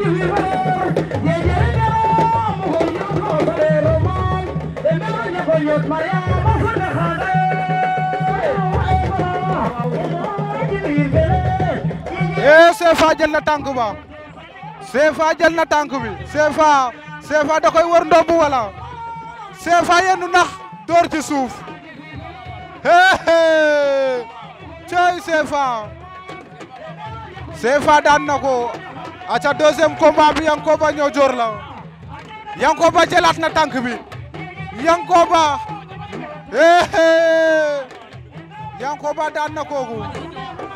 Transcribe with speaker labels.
Speaker 1: CFA jël na tànk ba CFA jël na tànk bi CFA da koy wër ndomb wala CFA yenn nax door ci suuf cey CFA daan na ko aca deuxième combat bi Yankoba Niodior la Yankoba jëlaat na tànk bi Yankoba daan na kooku